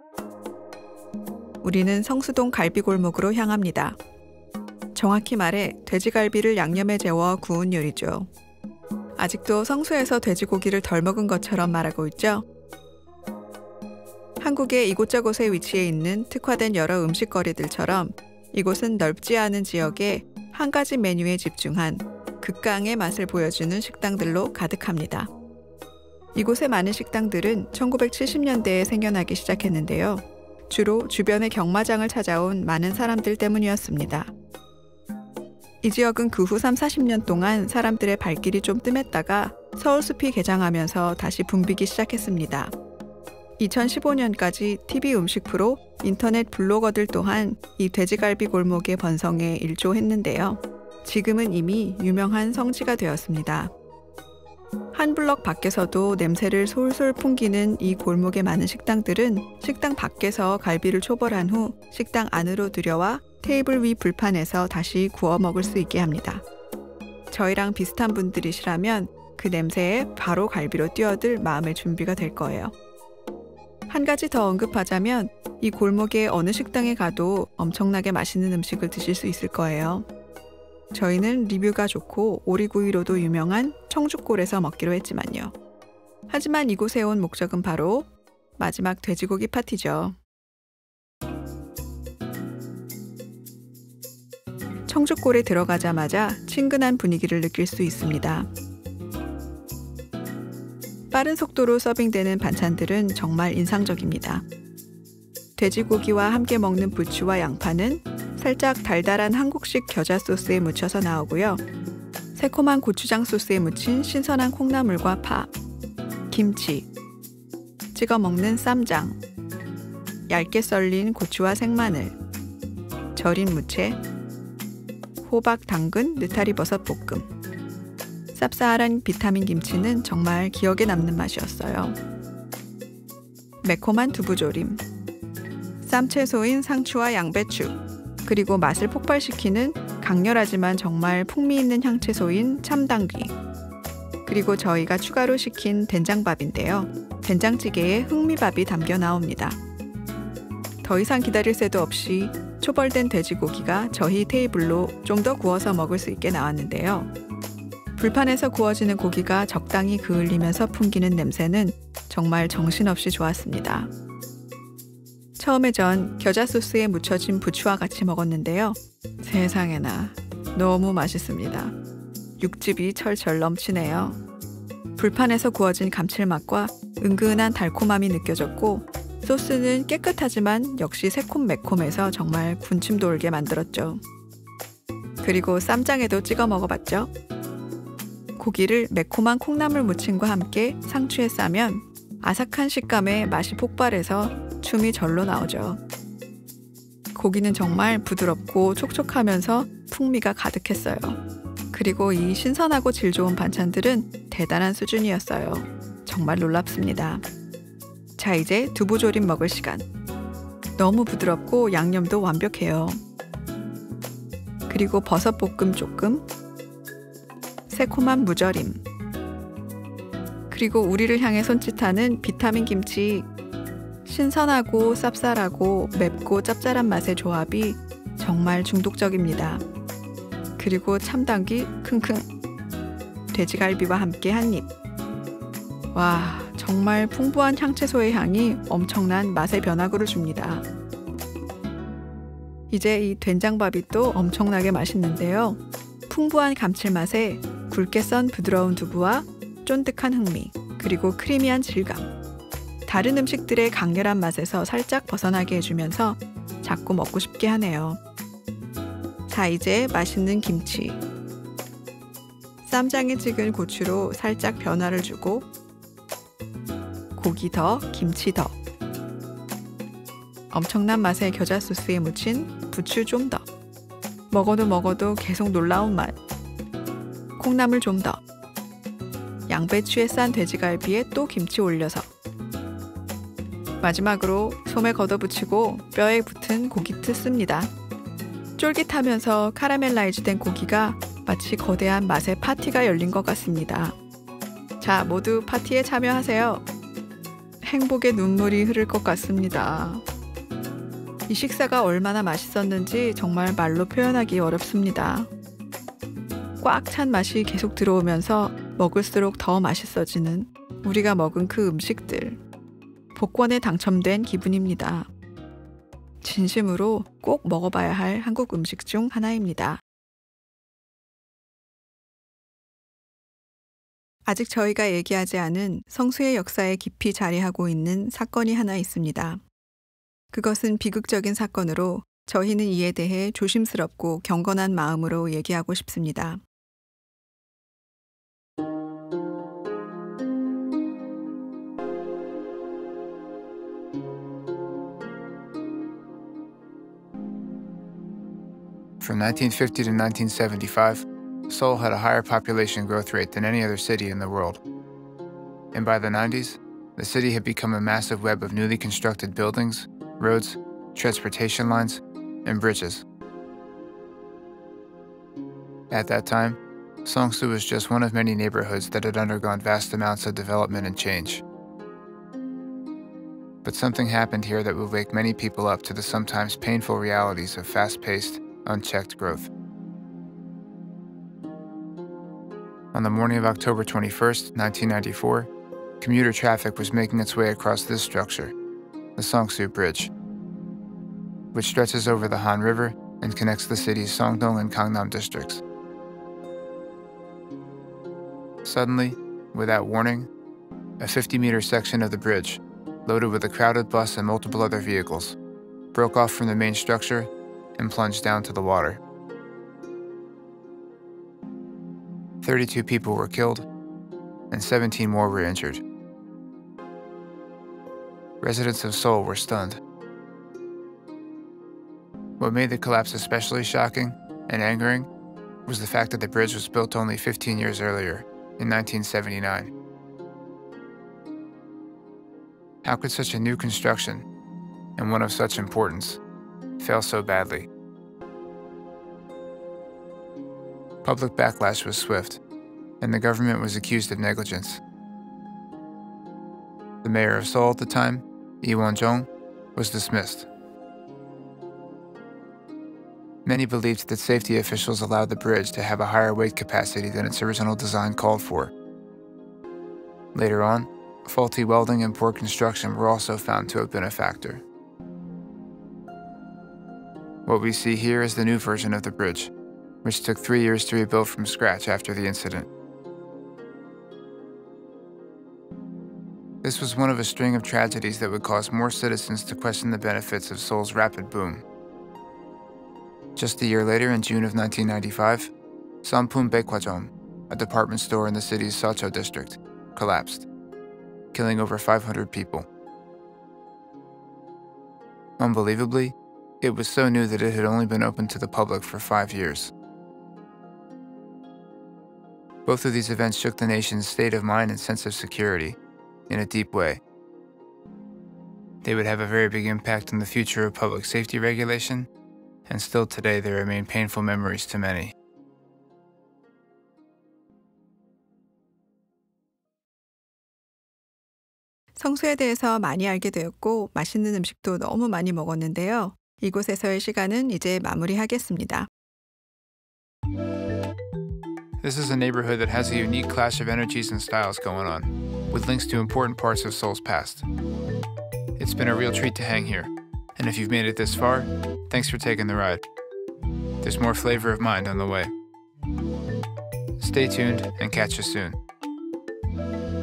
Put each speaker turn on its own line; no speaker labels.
우리는 성수동 갈비골목으로 향합니다. 정확히 말해 돼지갈비를 양념에 재워 구운 요리죠. 아직도 성수에서 돼지고기를 덜 먹은 것처럼 말하고 있죠. 한국의 이곳저곳에 위치해 있는 특화된 여러 음식거리들처럼 이곳은 넓지 않은 지역에 한 가지 메뉴에 집중한 극강의 맛을 보여주는 식당들로 가득합니다. 이곳의 많은 식당들은 1970년대에 생겨나기 시작했는데요. 주로 주변의 경마장을 찾아온 많은 사람들 때문이었습니다. 이 지역은 그 후 30-40년 동안 사람들의 발길이 좀 뜸했다가 서울숲이 개장하면서 다시 붐비기 시작했습니다. 2015년까지 TV 음식 프로, 인터넷 블로거들 또한 이 돼지갈비 골목의 번성에 일조했는데요. 지금은 이미 유명한 성지가 되었습니다. 한 블럭 밖에서도 냄새를 솔솔 풍기는 이 골목의 많은 식당들은 식당 밖에서 갈비를 초벌한 후 식당 안으로 들여와 테이블 위 불판에서 다시 구워 먹을 수 있게 합니다. 저희랑 비슷한 분들이시라면 그 냄새에 바로 갈비로 뛰어들 마음의 준비가 될 거예요. 한 가지 더 언급하자면 이 골목의 어느 식당에 가도 엄청나게 맛있는 음식을 드실 수 있을 거예요. 저희는 리뷰가 좋고 오리구이로도 유명한 청주골에서 먹기로 했지만요. 하지만 이곳에 온 목적은 바로 마지막 돼지고기 파티죠. 청주골에 들어가자마자 친근한 분위기를 느낄 수 있습니다. 빠른 속도로 서빙되는 반찬들은 정말 인상적입니다. 돼지고기와 함께 먹는 부추와 양파는 살짝 달달한 한국식 겨자 소스에 묻혀서 나오고요. 새콤한 고추장 소스에 묻힌 신선한 콩나물과 파, 김치, 찍어 먹는 쌈장, 얇게 썰린 고추와 생마늘, 절인 무채, 호박, 당근, 느타리버섯 볶음. 쌉싸한 비타민 김치는 정말 기억에 남는 맛이었어요. 매콤한 두부조림, 쌈채소인 상추와 양배추, 그리고 맛을 폭발시키는 강렬하지만 정말 풍미 있는 향채소인 참당귀, 그리고 저희가 추가로 시킨 된장밥인데요. 된장찌개에 흑미밥이 담겨 나옵니다. 더 이상 기다릴 새도 없이 초벌된 돼지고기가 저희 테이블로 좀 더 구워서 먹을 수 있게 나왔는데요. 불판에서 구워지는 고기가 적당히 그을리면서 풍기는 냄새는 정말 정신없이 좋았습니다. 처음에 전 겨자 소스에 묻혀진 부추와 같이 먹었는데요. 세상에나 너무 맛있습니다. 육즙이 철철 넘치네요. 불판에서 구워진 감칠맛과 은근한 달콤함이 느껴졌고 소스는 깨끗하지만 역시 새콤매콤해서 정말 군침 돌게 만들었죠. 그리고 쌈장에도 찍어 먹어봤죠. 고기를 매콤한 콩나물 무침과 함께 상추에 싸면 아삭한 식감에 맛이 폭발해서 춤이 절로 나오죠. 고기는 정말 부드럽고 촉촉하면서 풍미가 가득했어요. 그리고 이 신선하고 질 좋은 반찬들은 대단한 수준이었어요. 정말 놀랍습니다. 자, 이제 두부조림 먹을 시간. 너무 부드럽고 양념도 완벽해요. 그리고 버섯볶음 조금, 새콤한 무절임, 그리고 우리를 향해 손짓하는 비타민 김치. 신선하고 쌉쌀하고 맵고 짭짤한 맛의 조합이 정말 중독적입니다. 그리고 참당귀 킁킁, 돼지갈비와 함께 한 입. 와, 정말 풍부한 향채소의 향이 엄청난 맛의 변화구를 줍니다. 이제 이 된장밥이 또 엄청나게 맛있는데요. 풍부한 감칠맛에 굵게 썬 부드러운 두부와 쫀득한 흑미, 그리고 크리미한 질감. 다른 음식들의 강렬한 맛에서 살짝 벗어나게 해주면서 자꾸 먹고 싶게 하네요. 자, 이제 맛있는 김치. 쌈장에 찍은 고추로 살짝 변화를 주고 고기 더, 김치 더. 엄청난 맛의 겨자 소스에 묻힌 부추 좀 더. 먹어도 계속 놀라운 맛. 콩나물 좀 더. 양배추에 싼 돼지갈비에 또 김치 올려서. 마지막으로 솜에 걷어붙이고 뼈에 붙은 고기 트습니다. 쫄깃하면서 카라멜라이즈된 고기가 마치 거대한 맛의 파티가 열린 것 같습니다. 자, 모두 파티에 참여하세요. 행복의 눈물이 흐를 것 같습니다. 이 식사가 얼마나 맛있었는지 정말 말로 표현하기 어렵습니다. 꽉 찬 맛이 계속 들어오면서 먹을수록 더 맛있어지는 우리가 먹은 그 음식들. 복권에 당첨된 기분입니다. 진심으로 꼭 먹어봐야 할 한국 음식 중 하나입니다. 아직 저희가 얘기하지 않은 성수의 역사에 깊이 자리하고 있는 사건이 하나 있습니다. 그것은 비극적인 사건으로 저희는 이에 대해 조심스럽고 경건한 마음으로 얘기하고 싶습니다.
From 1950 to 1975, Seoul had a higher population growth rate than any other city in the world. And by the 90s, the city had become a massive web of newly constructed buildings, roads, transportation lines, and bridges. At that time, Seongsu was just one of many neighborhoods that had undergone vast amounts of development and change. But something happened here that would wake many people up to the sometimes painful realities of fast-paced, unchecked growth. On the morning of October 21st, 1994, commuter traffic was making its way across this structure, the Seongsu Bridge, which stretches over the Han River and connects the city's Songdong and Gangnam districts. Suddenly, without warning, a 50-meter section of the bridge, loaded with a crowded bus and multiple other vehicles, broke off from the main structure and plunged down to the water. 32 people were killed, and 17 more were injured. Residents of Seoul were stunned. What made the collapse especially shocking and angering was the fact that the bridge was built only 15 years earlier, in 1979. How could such a new construction, and one of such importance, fail so badly? Public backlash was swift, and the government was accused of negligence. The mayor of Seoul at the time, Lee Won-jong, was dismissed. Many believed that safety officials allowed the bridge to have a higher weight capacity than its original design called for. Later on, faulty welding and poor construction were also found to have been a factor. What we see here is the new version of the bridge, which took 3 years to rebuild from scratch after the incident. This was one of a string of tragedies that would cause more citizens to question the benefits of Seoul's rapid boom. Just a year later, in June of 1995, Sampoon Baekwajeom, a department store in the city's Seocho district, collapsed, killing over 500 people. Unbelievably, it was so new that it had only been open to the public for 5 years. Both of these events shook the nation's state of mind and sense of security in a deep way. They would have a very big impact on the future of public safety regulation, and still today they remain painful memories to many.
성수에 대해서 많이 알게 되었고 맛있는 음식도 너무 많이 먹었는데요. 이곳에서의 시간은 이제 마무리하겠습니다.
This is a neighborhood that has a unique clash of energies and styles going on, with links to important parts of Seoul's past. It's been a real treat to hang here, and if you've made it this far, thanks for taking the ride. There's more flavor of mind on the way. Stay tuned and catch you soon.